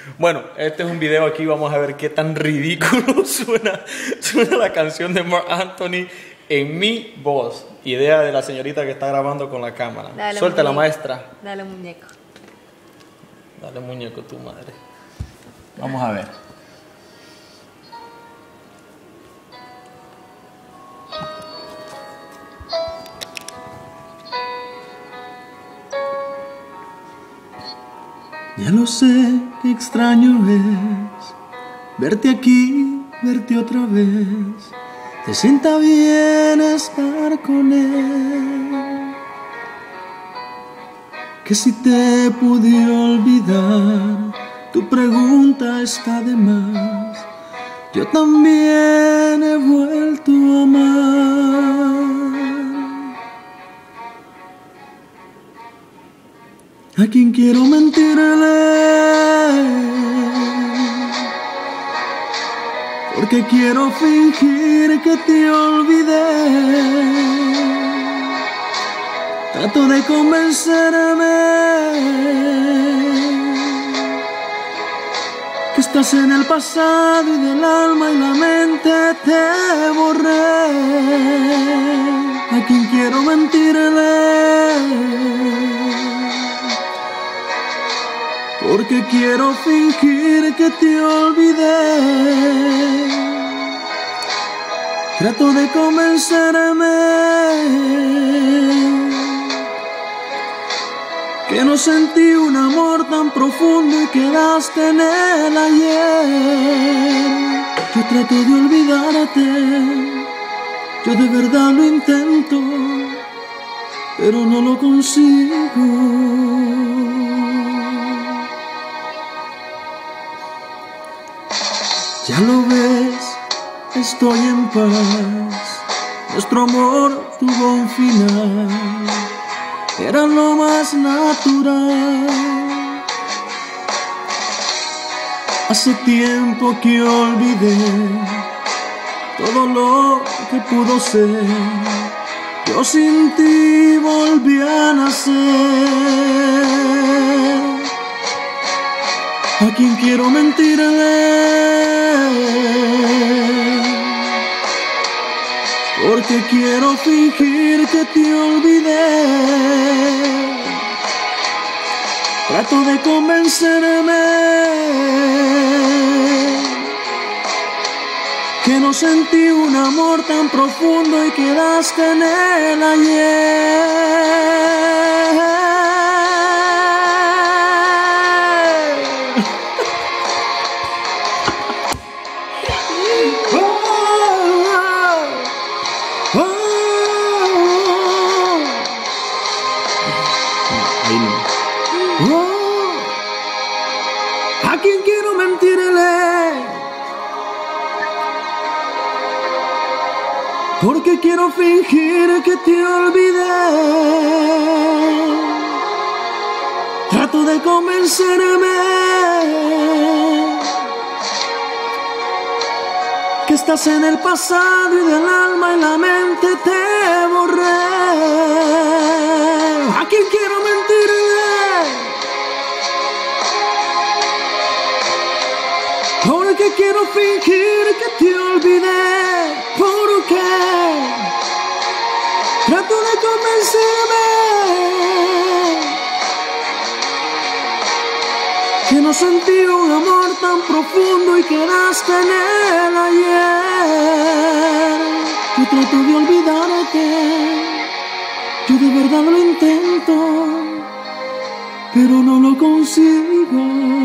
Bueno, este es un video aquí, vamos a ver qué tan ridículo suena la canción de Marc Anthony en mi voz. Idea de la señorita que está grabando con la cámara. Dale, Suelta la muñeco. maestra. Dale, muñeco. Dale, muñeco, tu madre. Vamos a ver. Ya lo sé, qué extraño es verte aquí, verte otra vez. Te sienta bien estar con él. Que si te pude olvidar, tu pregunta está de más. Yo también he vuelto a amar. ¿A quién quiero mentirle? Porque quiero fingir que te olvidé. Trato de convencerme que estás en el pasado y del alma y la mente te borré. ¿A quién quiero mentirle? Porque quiero fingir que te olvidé. Trato de convencerme que no sentí un amor tan profundo y quedaste en él ayer. Yo trato de olvidarte, yo de verdad lo intento, pero no lo consigo. Ya lo ves, estoy en paz. Nuestro amor tuvo un final, era lo más natural. Hace tiempo que olvidé todo lo que pudo ser. Yo sin ti volví a nacer. ¿A quién quiero mentirle? Porque quiero fingir que te olvidé. Trato de convencerme que no sentí un amor tan profundo y quedaste en él ayer. ¿A quién quiero mentirle? Porque quiero fingir que te olvidé. Trato de convencerme que estás en el pasado y del alma y la mente te borré. ¿A quién quiero mentirle? Porque quiero fingir que te olvidé. ¿Por qué? Trato de convencerme que no sentí un amor tan profundo y quedaste en él ayer. Yo trato de olvidarte, yo de verdad lo intento, pero no lo consigo.